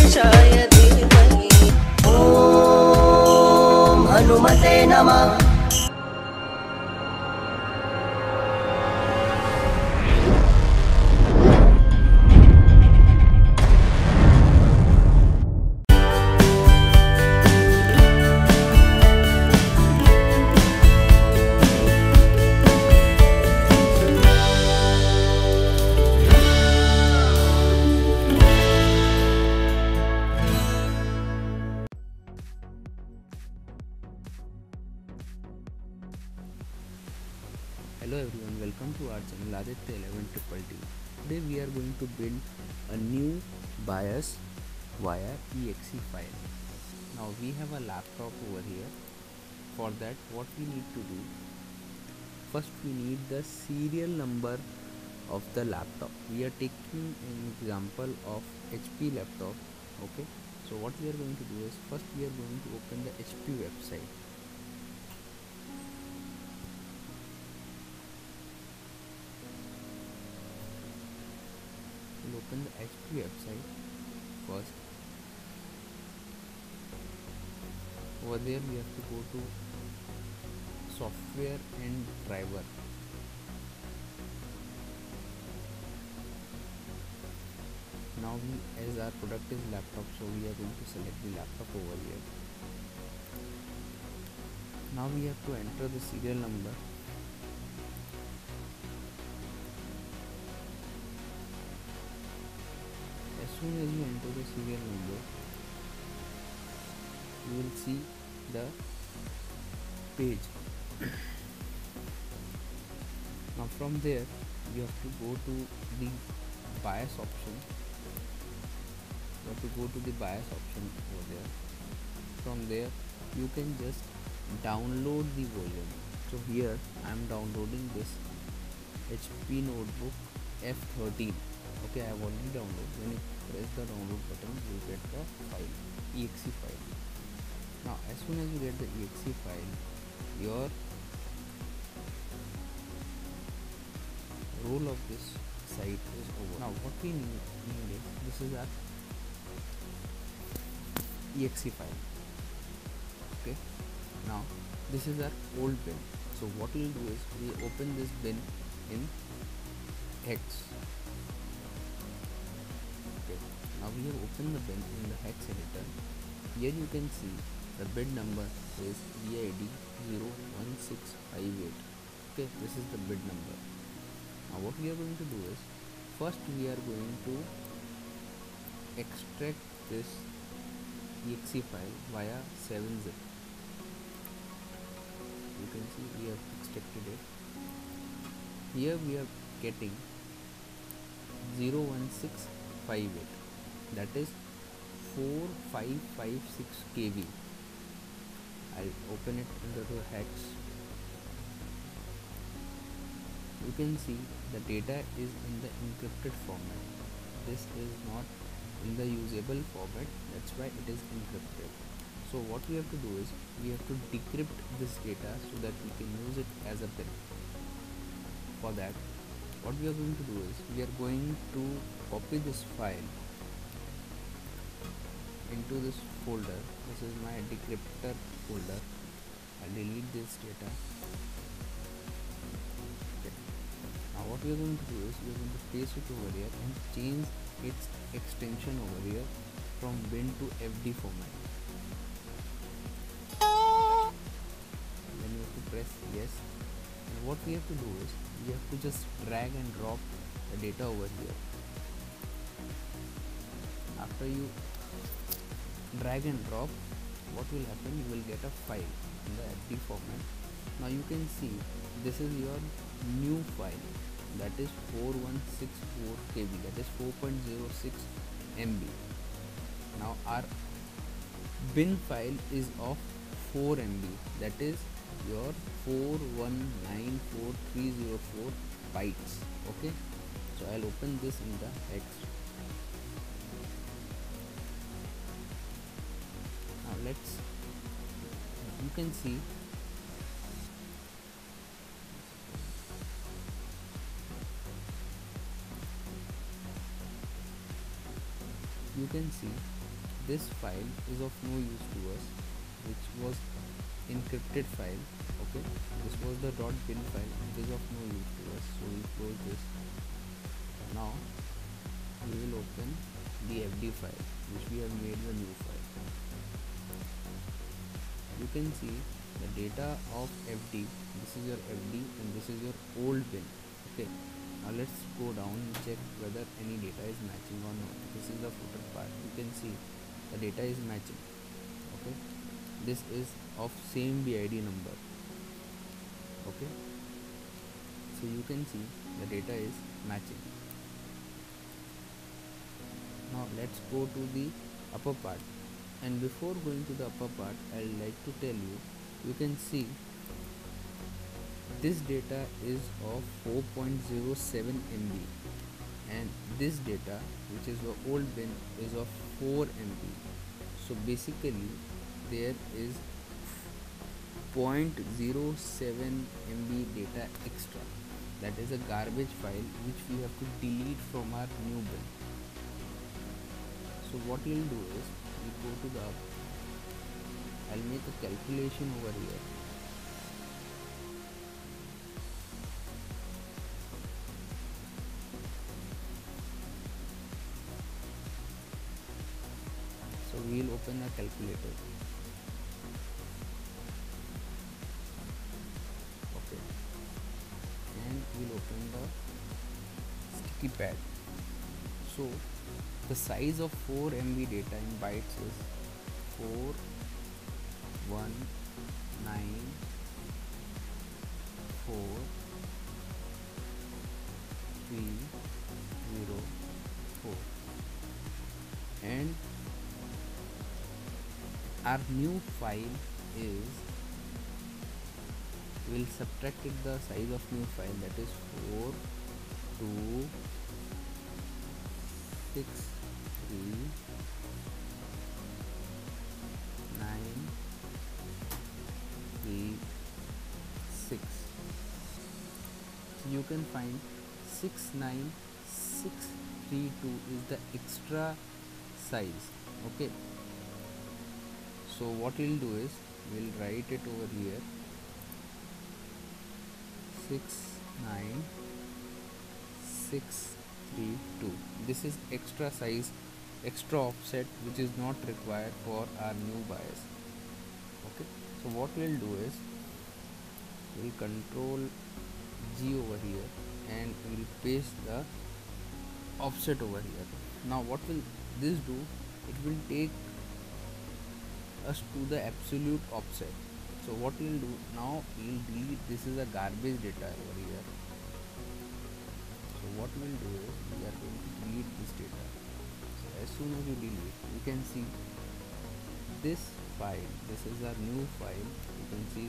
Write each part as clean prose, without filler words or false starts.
गणेशाय धीमहि ॐ हनुमते नमः। Hello everyone, welcome to our channel Aditya 11 Triple T. Today we are going to build a new BIOS via exe file. Now we have a laptop over here. For that, what we need to do, first we need the serial number of the laptop. We are taking an example of HP laptop. Okay, so what we are going to do is, first we are going to open the HP website. We'll open the HP website first. Over there we have to go to software and driver. Now as our product is laptop, so we are going to select the laptop over here. Now we have to enter the serial number. As soon as you enter the serial number, you will see the page. Now from there you have to go to the BIOS option. You have to go to the BIOS option over there. From there you can just download the version. So here I am downloading this HP notebook F13. Okay, I have already downloaded. When you press the download button, you will get the file, exe file. Now as soon as you get the exe file, your role of this site is over. Now what we need is, this is our exe file. Okay, now this is our old bin. So what we'll do is, we open this bin in hex. Now we have opened the bin in the hex editor. Here you can see the bid number is BID 01658. Okay, this is the bid number. Now what we are going to do is, first we are going to extract this exe file via 7-zip. You can see we have extracted it. Here we are getting 01658. That is 4556 KB. I'll open it into the hex. You can see the data is in the encrypted format. This is not in the usable format, that's why it is encrypted. So what we have to do is, we have to decrypt this data so that we can use it as a bin. For that, what we are going to do is, we are going to copy this file into this folder. This is my decryptor folder. I'll delete this data. Okay. Now what we are going to do is, we are going to paste it over here and change its extension over here from bin to FD format. Then you have to press yes. And what we have to do is, we have to just drag and drop the data over here. After you drag and drop, what will happen, you will get a file in the FD format. Now you can see this is your new file, that is 4164 KB, that is 4.06 MB. Now our bin file is of 4 MB, that is your 4194304 bytes. Okay, so I'll open this in the hex. Let's, you can see this file is of no use to us, which was encrypted file. Okay, this was the .bin file. It is of no use to us, so we close this. Now we will open the fd file which we have made the new file. You can see the data of fd. This is your fd and this is your old bin. Okay, now let's go down and check whether any data is matching or not. This is the footer part. You can see the data is matching. Okay, this is of same bid number. Okay, so you can see the data is matching. Now let's go to the upper part, and before going to the upper part, I'd like to tell you, you can see this data is of 4.07 MB and this data, which is the old bin, is of 4 MB. So basically there is 0.07 MB data extra. That is a garbage file which we have to delete from our new bin. So what we'll do is, we go to the I'll make a calculation over here. So we'll open a calculator. Okay, and we'll open the sticky pad. So the size of 4 MB data in bytes is 4194304, and our new file is, we'll subtract it the size of new file, that is 4263936. So you can find 69632 is the extra size. Okay, so what we'll do is, we'll write it over here, 69632. this is extra size, extra offset, which is not required for our new bias. Okay, so what we'll do is, we'll control G over here and we'll paste the offset over here. Now what will this do? It will take us to the absolute offset. So what we'll do now, we'll delete, this is a garbage data over here. So what we'll do is, we are going to delete this data. So as soon as you delete, you can see this file, this is our new file. You can see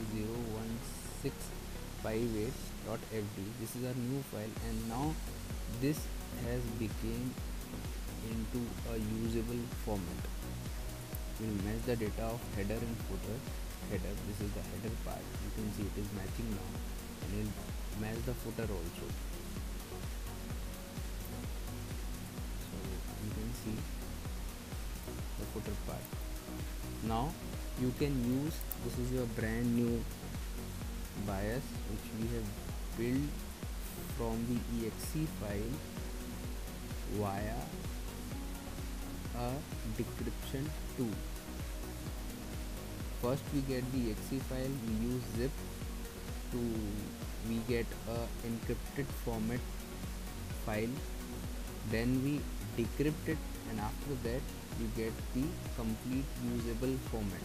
01658.fd. this is our new file, and now this has become into a usable format. We'll match the data of header and footer. Header, this is the header part, you can see it is matching now, and we'll match the footer also. So you can see the footer part. Now you can use, this is your brand new bias which we have built from the exe file via a decryption tool. First we get the exe file, we use zip to, we get a encrypted format file, then we decrypt it, and after that we get the complete usable format,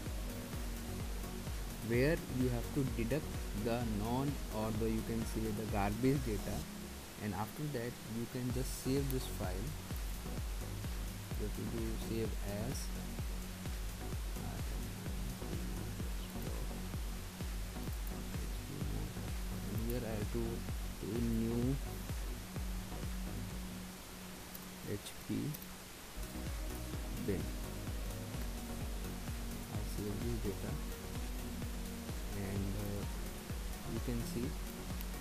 where you have to deduct the non, or the, you can say, the garbage data, and after that you can just save this file. You have to do save as, and here I have to do new HP bin. I save this data, and you can see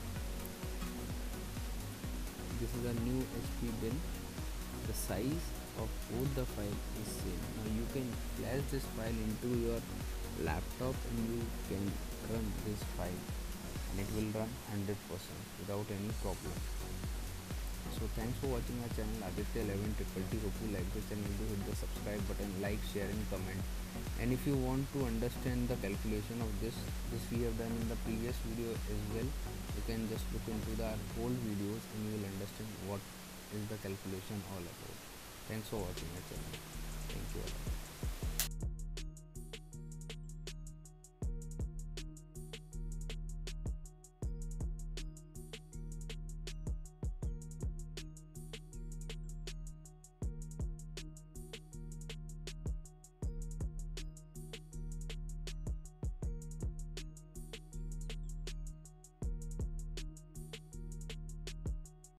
this is a new HP bin. The size of both the file is same. Now you can flash this file into your laptop and you can run this file and it will run 100% without any problem. So thanks for watching our channel Aditya 11 Triple T. Hope you like the channel. Do hit the subscribe button, like, share and comment. And if you want to understand the calculation of this we have done in the previous video as well, you can just look into the old videos and you will understand what is the calculation all about. Thanks for watching our channel. Thank you all.